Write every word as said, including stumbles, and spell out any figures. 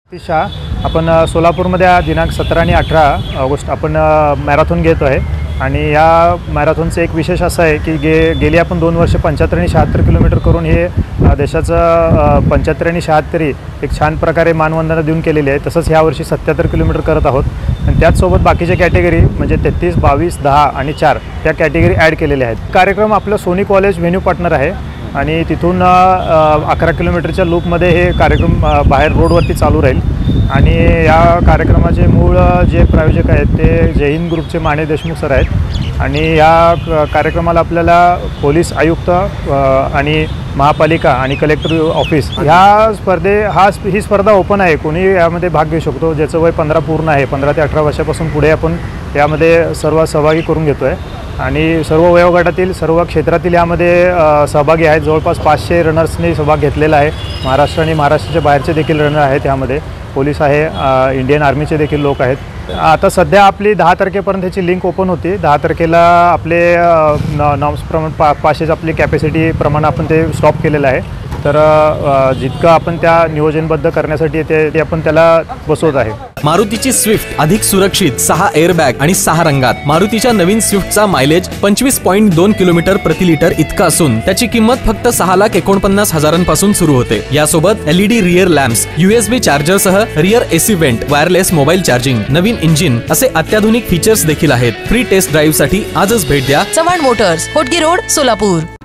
शाह आपण सोलापूरमध्ये दिनांक सतरा आणि अठरा ऑगस्ट आपण मॅरेथॉन घेतो आहे आणि या मॅरेथॉनचं एक विशेष असं आहे की गे गेली आपण दोन वर्ष पंच्याहत्तर आणि शहात्तर किलोमीटर करून हे देशाचं पंच्याहत्तर आणि शहात्तरी एक छान प्रकारे मानवंदना देऊन केलेली आहे। तसंच ह्या वर्षी सत्याहत्तर किलोमीटर करत आहोत आणि त्याचसोबत बाकीच्या कॅटेगरी म्हणजे तेहतीस बावीस दहा आणि चार त्या कॅटेगरी ॲड केलेल्या आहेत। कार्यक्रम आपलं सोनी कॉलेज व्हेन्यू पार्टनर आहे आणि तिथून अकरा किलोमीटरच्या लूपमध्ये हे कार्यक्रम बाहेर रोडवरती चालू राहील आणि या कार्यक्रमाचे मूळ जे प्रायोजक आहेत ते जय हिंद ग्रुपचे माने देशमुख सर आहेत आणि या कार्यक्रमाला आपल्याला पोलीस आयुक्त आणि महापालिका आणि कलेक्टर ऑफिस ह्या स्पर्धे हा ही स्पर्धा ओपन आहे, कोणी यामध्ये भाग घेऊ शकतो। ज्याचं वय पंधरा पूर्ण आहे, पंधरा ते अठरा वर्षापासून पुढे आपण यामध्ये सर्व सहभागी करून घेतो आहे आणि सर्व वयोगटातील सर्व क्षेत्रातील यामध्ये सहभागी आहेत। जवळपास पाचशे रनर्सने सहभाग घेतलेला आहे। महाराष्ट्र आणि महाराष्ट्राच्या बाहेरचे देखील रनर आहेत, यामध्ये पोलीस आहे, इंडियन आर्मीचे देखील लोक आहेत। आता सध्या आपली दहा तारखेपर्यंत ह्याची लिंक ओपन होती। दहा तारखेला आपले नॉर्म्सप्रमाणे पा पाचशेच आपली कॅपॅसिटी प्रमाणे आपण ते स्टॉप केलेलं आहे। तर जितकं आपण त्या नियोजनबद्ध करण्यासाठी ते, ते आपण त्याला बसवत आहे। मारुतीची स्विफ्ट अधिक सुरक्षित, सहा एअरबॅग आणि सहा रंगात। मारुतीच्या नवीन स्विफ्टचा मायलेज पंचवीस पॉईंट दोन किलोमीटर प्रति लिटर इतका असून त्याची किंमत फक्त सहा लाख एकोणपन्नास हजारांपासून सुरू होते। यासोबत LED rear lamps, USB charger सह rear AC vent, wireless mobile charging, नवीन इंजिन असे अत्याधुनिक फीचर्स देखील आहेत। फ्री टेस्ट ड्राईव्ह साठी आजच भेट द्या चव्हाण मोटर्स, होटगी रोड, सोलापूर।